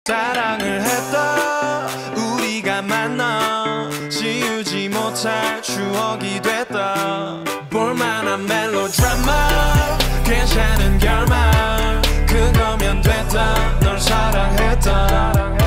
사랑을 했다 우리가 만나 지우지 못할 추억이 됐다 볼만한 멜로드라마 괜찮은 결말 그거면 됐다 널 사랑했다